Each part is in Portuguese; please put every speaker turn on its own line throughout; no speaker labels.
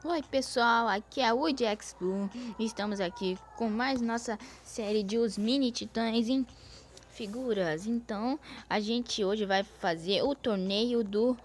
Oi pessoal, aqui é a Woodx Blue. Estamos aqui com mais nossa série de Os Mini Titãs em figuras. Então, a gente hoje vai fazer o torneio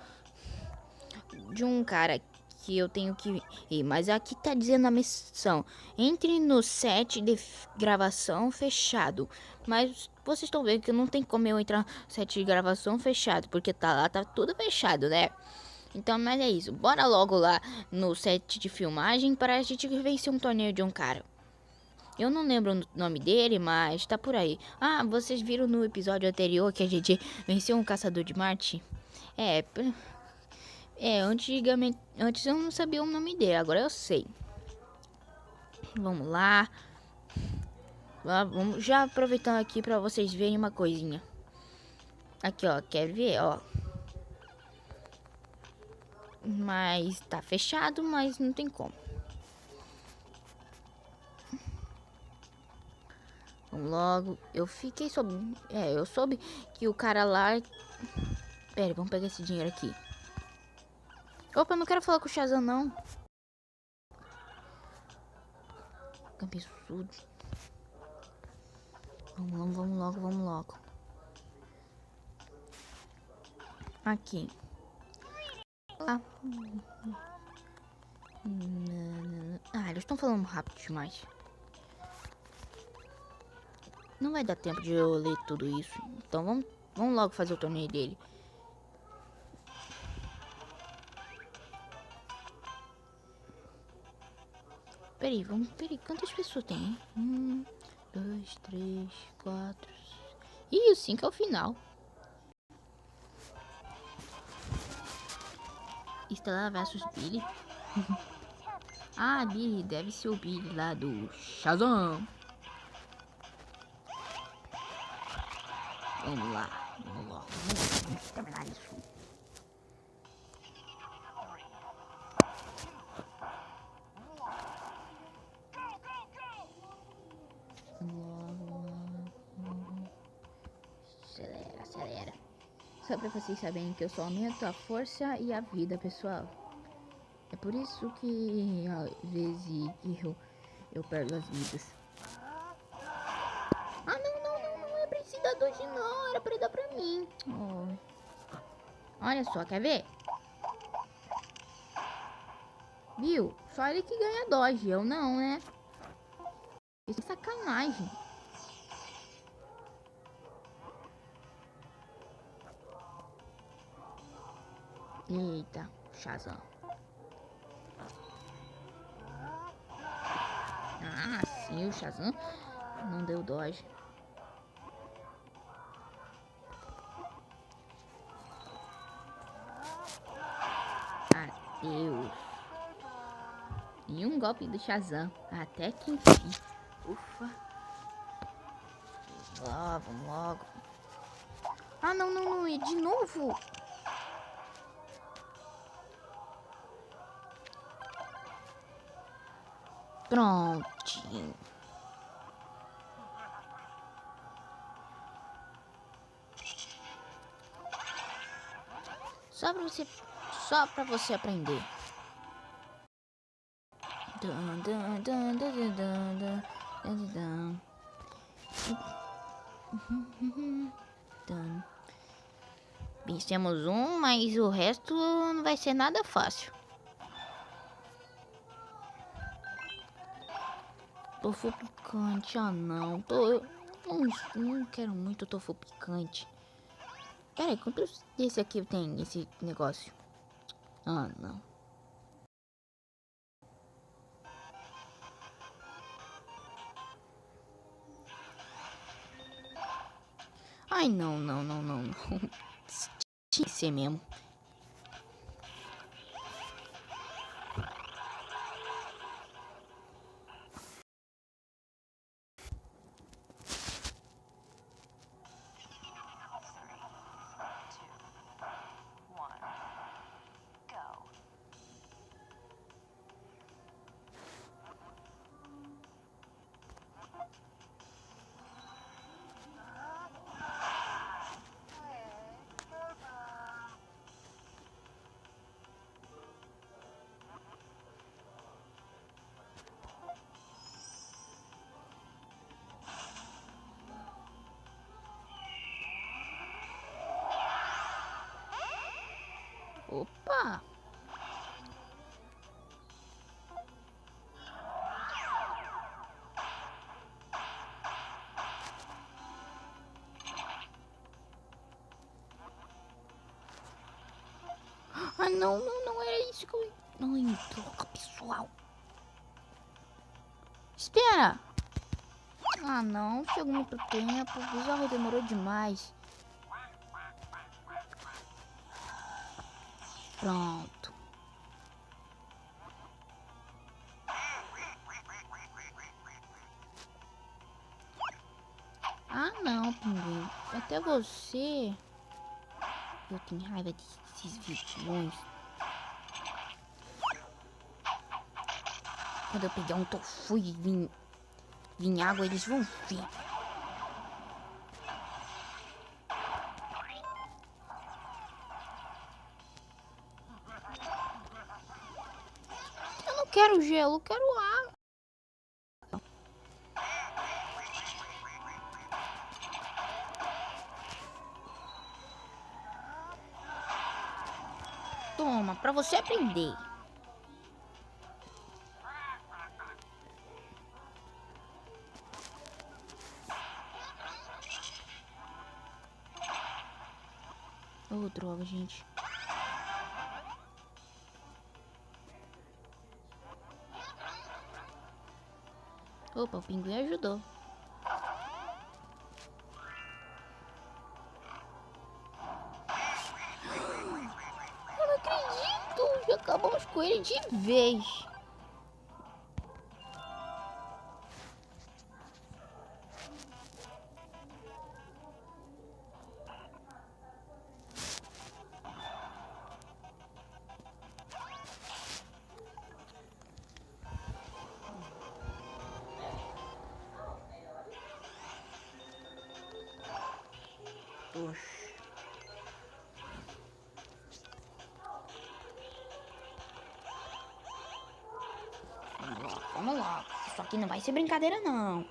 de um cara que eu tenho que ir. Mas aqui tá dizendo a missão: entre no set de gravação fechado. Mas vocês estão vendo que não tem como eu entrar no set de gravação fechado, porque tá lá, tá tudo fechado, né? Então, mas é isso. Bora logo lá no set de filmagem para a gente vencer um torneio de um cara. Eu não lembro o nome dele, mas tá por aí. Ah, vocês viram no episódio anterior que a gente venceu um caçador de Marte? É, antigamente, antes eu não sabia o nome dele, agora eu sei. Vamos lá. Vamos já aproveitando aqui para vocês verem uma coisinha. Aqui, ó, quer ver, ó. Mas tá fechado, mas não tem como. Vamos logo. Eu fiquei sob... eu soube que o cara lá... Pera, vamos pegar esse dinheiro aqui. Opa, eu não quero falar com o Shazam, não. Cabeçudo. Vamos logo, vamos logo. Aqui. Ah, eles estão falando rápido demais. Não vai dar tempo de eu ler tudo isso. Então vamos logo fazer o torneio dele. Peraí, peraí, quantas pessoas tem, hein? 1, 2, 3, 4... Ih, o 5 é o final. Estela versus Billy. Ah, Billy, deve ser o Billy lá do Shazam. Vamos lá, vamos terminar isso. Acelera, acelera. Só pra vocês saberem que eu só aumento a força e a vida, pessoal. É por isso que às vezes eu perdo as vidas. Ah, não é pra esse dar dodge não, era pra dar pra mim. Oh. Olha só, quer ver? Viu? Só ele que ganha dodge, eu não, né? Isso é sacanagem. Eita, Shazam. Ah, sim, o Shazam não deu dodge. Adeus. Nenhum golpe do Shazam. Até que enfim. Ufa. Vamos logo. Ah, não. E de novo? Prontinho. Só pra você aprender. Vencemos um, mas o resto não vai ser nada fácil. Tofu picante, ah não. Não quero muito tofu picante. Pera aí, quantos desse aqui tem esse negócio? Ah, não. Ai, não. Tinha que ser mesmo. Opa! Ah, não era isso que eu... Não, em troca, pessoal. Espera! Ah, não, chegou muito tempo. O bizarro demorou demais. Pronto. Ah, não, pinguim. Até você... Eu tenho raiva desses vilões. Quando eu pegar um tofu e vir água, eles vão ver. Eu não quero gelo, eu quero água. Toma, pra você aprender. Oh, droga, gente. Opa, o pinguim ajudou. Eu não acredito! Já acabamos com ele de vez. Oxi. Vamos lá. Isso aqui não vai ser brincadeira, não.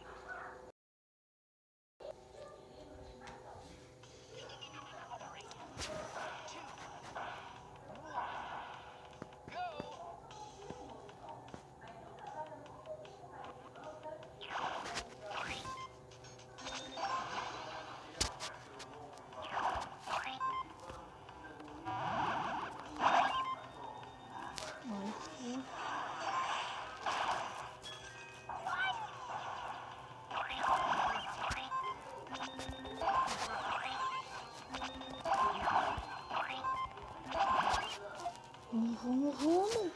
Vamos.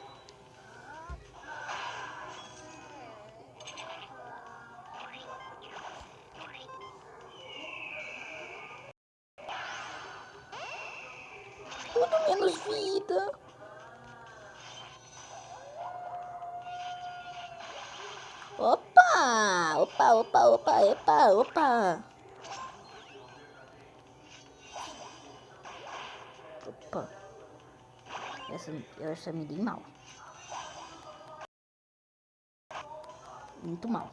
Tudo menos vida. Opa! Opa! Opa. Essa me dei mal. Muito mal.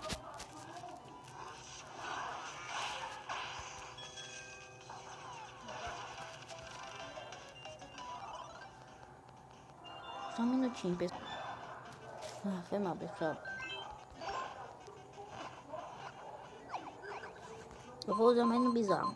Só um minutinho, pessoal. Ah, foi mal, pessoal. Eu vou usar mais no bizarro.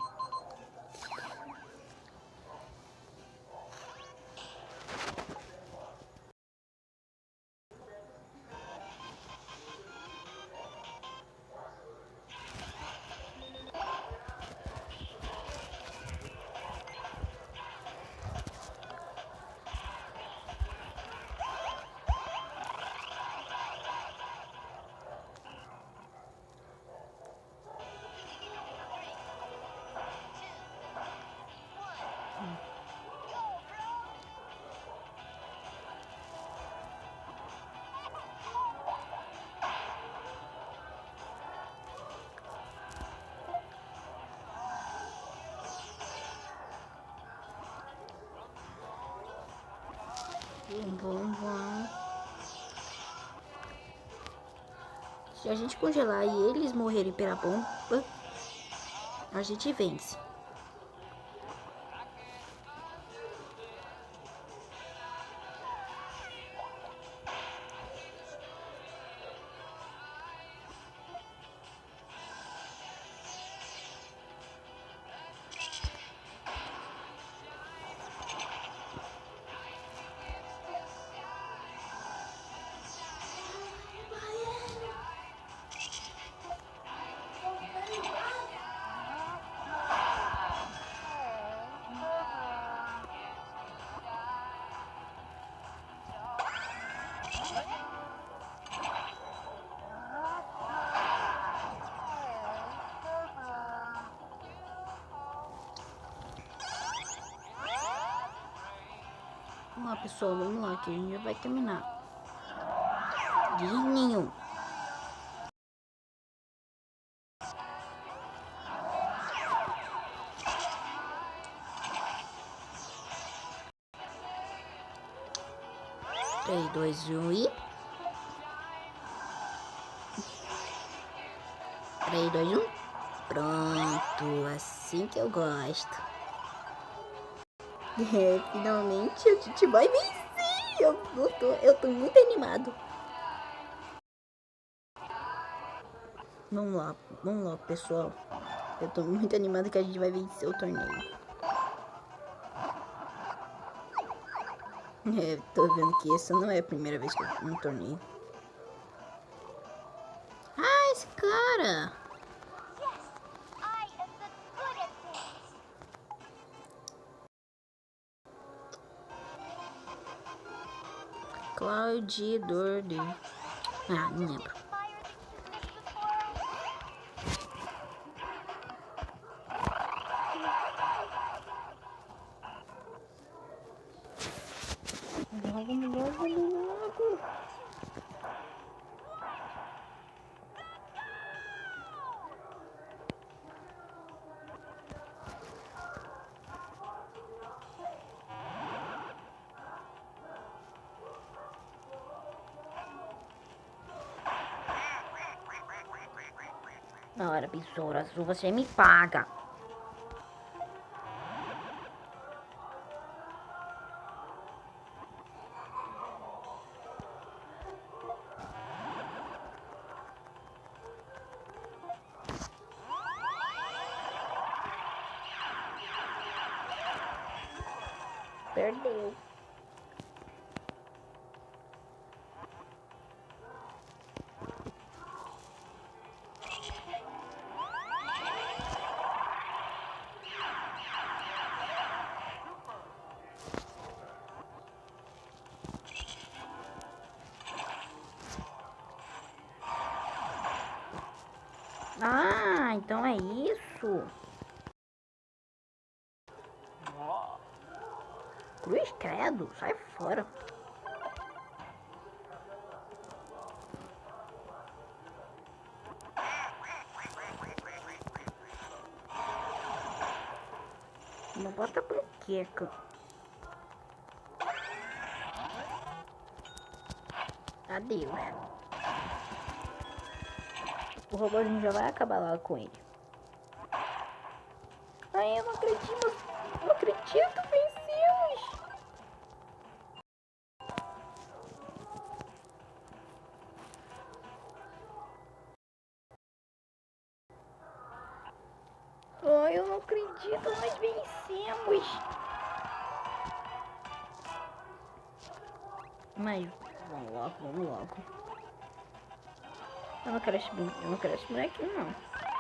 Vamos. Se a gente congelar e eles morrerem pela bomba, a gente vence.
lá, pessoal, vamos lá, que a gente já vai terminar. De nenhum. Três, dois, um e... 3, 2, 1. Pronto, assim que eu gosto. Finalmente a gente vai vencer. Eu tô muito animado. Vamos lá, pessoal. Eu tô muito animado que a gente vai vencer o torneio. Tô vendo que essa não é a primeira vez que eu tô no torneio. Ah, esse cara! Cloud Dorde. Ah, não lembro. Logo. Ora, besouro azul, você me paga. Perdeu. Ah, então é isso. Cruz credo, sai fora. Não bota panqueca. Adeus. O robôzinho já vai acabar lá com ele. Ai, eu não acredito. Não acredito, vencemos. Ai, eu não acredito, nós vencemos. Mas, vamos logo, vamos logo. Eu não quero esse bonequinho, não.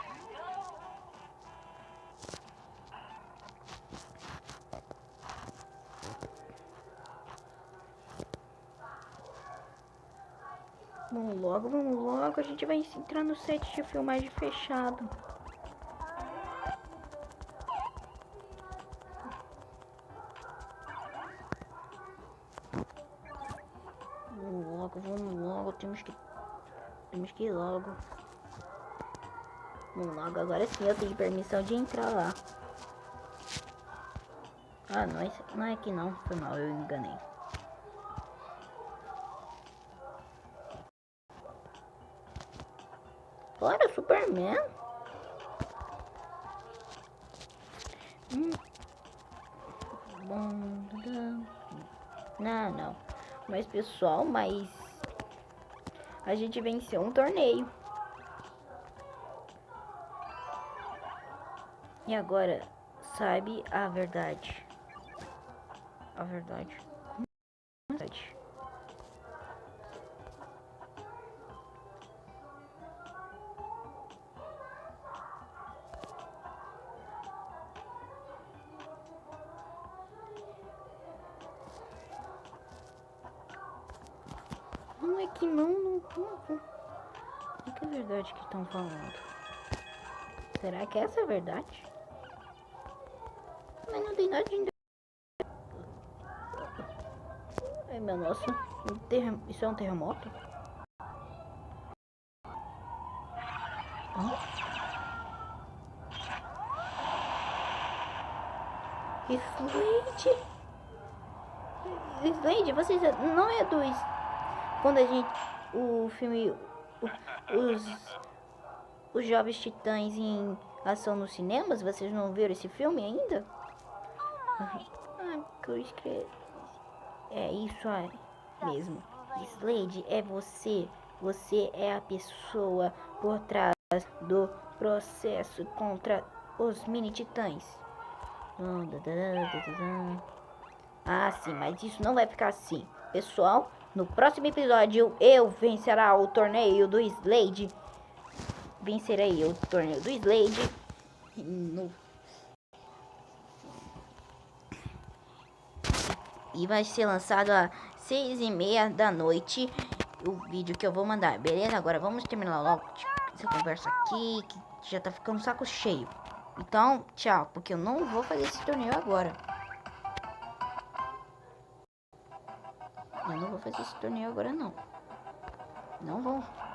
Vamos logo. A gente vai entrar no set de filmagem fechado. Vamos logo. Temos que ir logo. Vamos logo, agora sim eu tenho permissão de entrar lá. Ah, não é aqui não, foi mal, eu enganei. Bora, Superman. Não. Mas pessoal, a gente venceu um torneio. E agora, sabe a verdade? A verdade. Não é que não. O que é verdade que estão falando? Será que essa é a verdade? Mas não tem nada de... meu nossa. Isso é um terremoto? Hã? Slade! Slade, vocês não é dos... Quando a gente... O filme... Os Jovens Titãs em ação nos cinemas, vocês não viram esse filme ainda? Cruz que... É isso aí mesmo. Slade, é você. Você é a pessoa por trás do processo contra os mini-titãs. Ah, sim, mas isso não vai ficar assim. Pessoal, no próximo episódio eu vencerá o torneio do Slade. Vencerei o torneio do Slade. E vai ser lançado às 6h30 da noite o vídeo que eu vou mandar, beleza? Agora vamos terminar logo essa conversa aqui, que já tá ficando saco cheio. Então, tchau, porque eu não vou fazer esse torneio agora. Eu não vou fazer esse torneio agora, não. Não vou.